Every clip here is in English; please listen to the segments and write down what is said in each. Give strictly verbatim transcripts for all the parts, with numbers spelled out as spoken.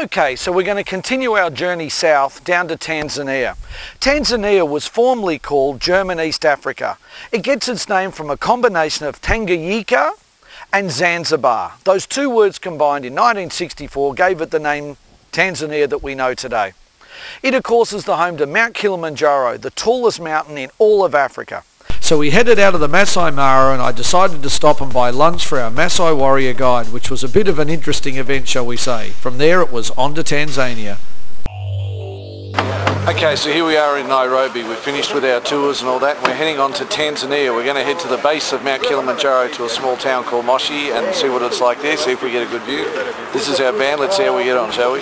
Okay, so we're going to continue our journey south down to Tanzania. Tanzania was formerly called German East Africa. It gets its name from a combination of Tanganyika and Zanzibar. Those two words combined in nineteen sixty-four gave it the name Tanzania that we know today. It of course is the home to Mount Kilimanjaro, the tallest mountain in all of Africa. So we headed out of the Masai Mara and I decided to stop and buy lunch for our Masai warrior guide, which was a bit of an interesting event, shall we say. From there it was on to Tanzania. Okay, so here we are in Nairobi. We've finished with our tours and all that. We're heading on to Tanzania. We're going to head to the base of Mount Kilimanjaro to a small town called Moshi and see what it's like there, see if we get a good view. This is our band. Let's see how we get on, shall we?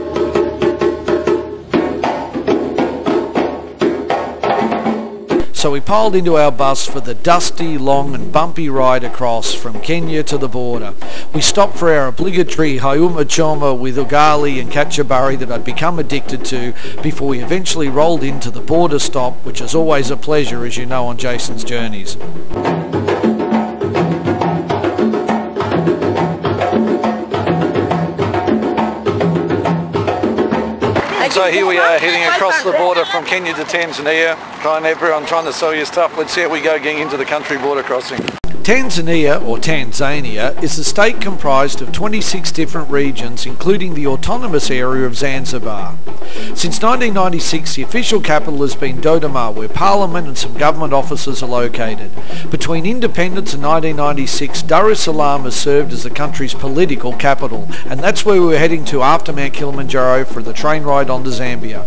So we piled into our bus for the dusty, long and bumpy ride across from Kenya to the border. We stopped for our obligatory Hayuma Choma with ugali and kachibari that I'd become addicted to before we eventually rolled into the border stop, which is always a pleasure, as you know, on Jason's journeys. So here we are heading across the border from Kenya to Tanzania. Trying everyone trying to sell you stuff. Let's see how we go getting into the country border crossing. Tanzania, or Tanzania, is a state comprised of twenty-six different regions, including the autonomous area of Zanzibar. Since nineteen ninety-six, the official capital has been Dodoma, where Parliament and some government offices are located. Between independence and nineteen ninety-six, Dar es Salaam has served as the country's political capital, and that's where we were heading to after Mount Kilimanjaro for the train ride on to Zambia.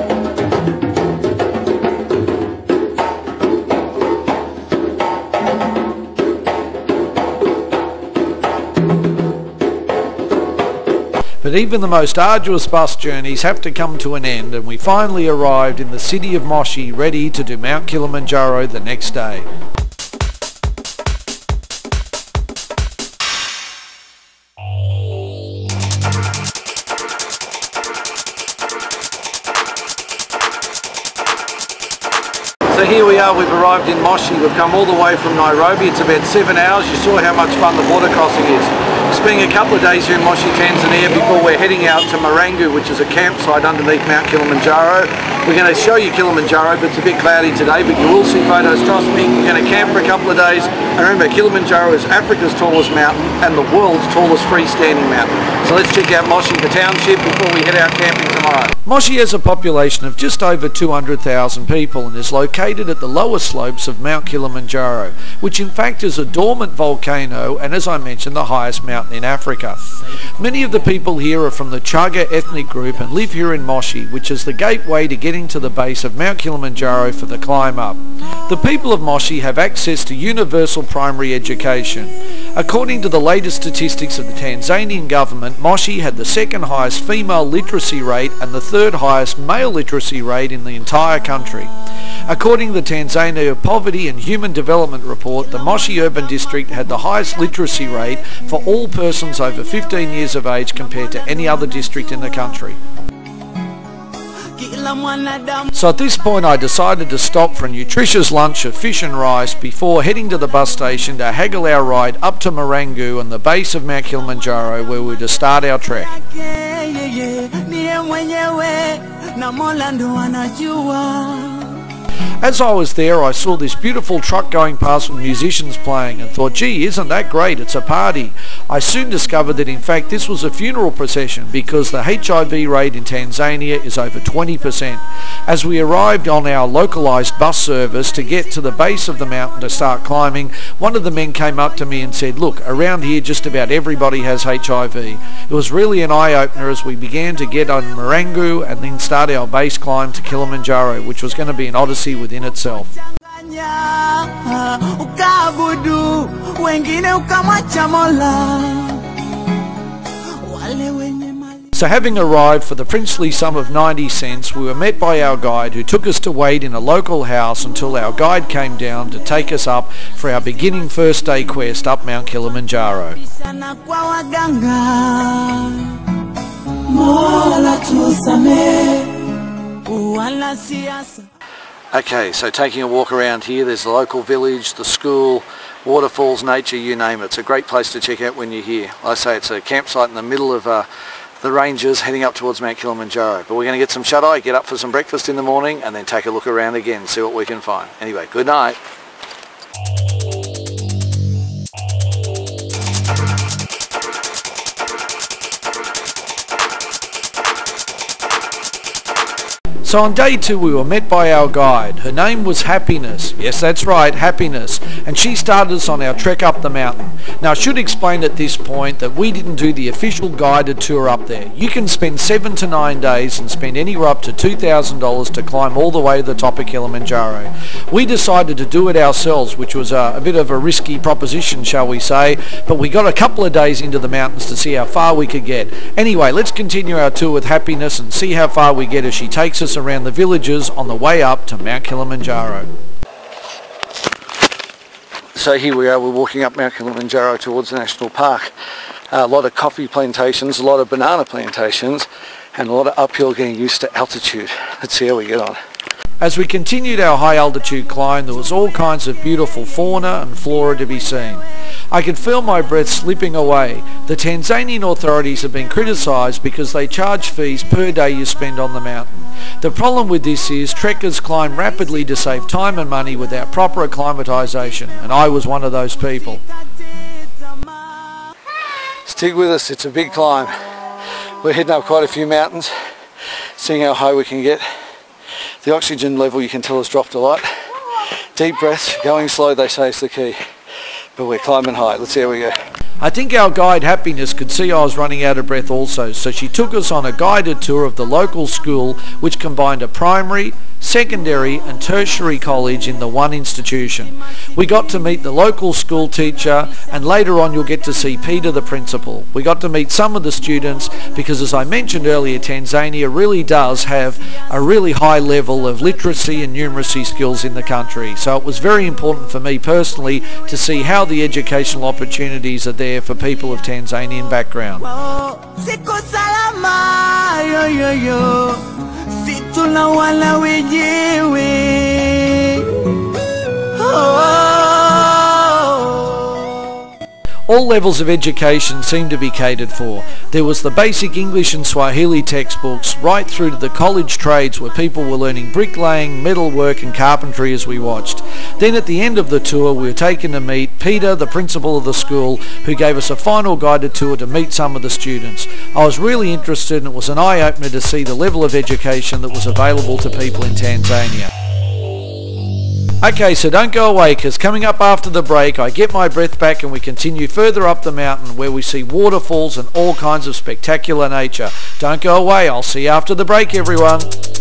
But even the most arduous bus journeys have to come to an end, and we finally arrived in the city of Moshi, ready to do Mount Kilimanjaro the next day. So here we are, we've arrived in Moshi. We've come all the way from Nairobi. It's about seven hours. You saw how much fun the border crossing is. Spending a couple of days here in Moshi, Tanzania before we're heading out to Marangu, which is a campsite underneath Mount Kilimanjaro. We're going to show you Kilimanjaro, but it's a bit cloudy today, but you will see photos, trust me. We're going to camp for a couple of days. And remember, Kilimanjaro is Africa's tallest mountain and the world's tallest freestanding mountain. So let's check out Moshi, the township, before we head out camping tomorrow. Moshi has a population of just over two hundred thousand people and is located at the lower slopes of Mount Kilimanjaro, which in fact is a dormant volcano and, as I mentioned, the highest mountain in Africa. Many of the people here are from the Chaga ethnic group and live here in Moshi, which is the gateway to getting to the base of Mount Kilimanjaro for the climb up. The people of Moshi have access to universal primary education. According to the latest statistics of the Tanzanian government, Moshi had the second highest female literacy rate and the third highest male literacy rate in the entire country. According to the Tanzania Poverty and Human Development Report, the Moshi Urban District had the highest literacy rate for all persons over fifteen years of age compared to any other district in the country. So at this point I decided to stop for a nutritious lunch of fish and rice before heading to the bus station to haggle our ride up to Marangu and the base of Mount Kilimanjaro, where we were to start our trek. As I was there, I saw this beautiful truck going past with musicians playing and thought, gee, isn't that great? It's a party. I soon discovered that in fact this was a funeral procession because the H I V rate in Tanzania is over twenty percent. As we arrived on our localised bus service to get to the base of the mountain to start climbing, one of the men came up to me and said, look, around here just about everybody has H I V. It was really an eye-opener as we began to get on Marangu and then start our base climb to Kilimanjaro, which was going to be an odyssey within itself. So having arrived for the princely sum of ninety cents, we were met by our guide who took us to wait in a local house until our guide came down to take us up for our beginning first day quest up Mount Kilimanjaro. Okay, so taking a walk around here, there's the local village, the school, waterfalls, nature, you name it. It's a great place to check out when you're here. Like I say, it's a campsite in the middle of uh, the ranges heading up towards Mount Kilimanjaro. But we're going to get some shut-eye, get up for some breakfast in the morning, and then take a look around again, see what we can find. Anyway, good night. So on day two we were met by our guide. Her name was Happiness. Yes, that's right, Happiness. And she started us on our trek up the mountain. Now I should explain at this point that we didn't do the official guided tour up there. You can spend seven to nine days and spend anywhere up to two thousand dollars to climb all the way to the top of Kilimanjaro. We decided to do it ourselves, which was a, a bit of a risky proposition, shall we say, but we got a couple of days into the mountains to see how far we could get. Anyway, let's continue our tour with Happiness and see how far we get as she takes us around around the villages on the way up to Mount Kilimanjaro. So here we are, we're walking up Mount Kilimanjaro towards the National Park. Uh, a lot of coffee plantations, a lot of banana plantations, and a lot of uphill getting used to altitude. Let's see how we get on. As we continued our high altitude climb, there was all kinds of beautiful fauna and flora to be seen. I could feel my breath slipping away. The Tanzanian authorities have been criticised because they charge fees per day you spend on the mountain. The problem with this is trekkers climb rapidly to save time and money without proper acclimatisation, and I was one of those people. Stick with us, it's a big climb. We're heading up quite a few mountains, seeing how high we can get. The oxygen level, you can tell, has dropped a lot. Deep breaths, going slow they say is the key. But we're climbing high. Let's see how we go. I think our guide Happiness could see I was running out of breath also, so she took us on a guided tour of the local school, which combined a primary, secondary and tertiary college in the one institution. We got to meet the local school teacher, and later on you'll get to see Peter, the principal. We got to meet some of the students because, as I mentioned earlier, Tanzania really does have a really high level of literacy and numeracy skills in the country. So it was very important for me personally to see how the educational opportunities are there for people of Tanzanian background. All levels of education seemed to be catered for. There was the basic English and Swahili textbooks right through to the college trades where people were learning bricklaying, metalwork and carpentry as we watched. Then at the end of the tour we were taken to meet Peter, the principal of the school, who gave us a final guided tour to meet some of the students. I was really interested, and it was an eye-opener to see the level of education that was available to people in Tanzania. Okay, so don't go away, because coming up after the break I get my breath back and we continue further up the mountain where we see waterfalls and all kinds of spectacular nature. Don't go away, I'll see you after the break, everyone.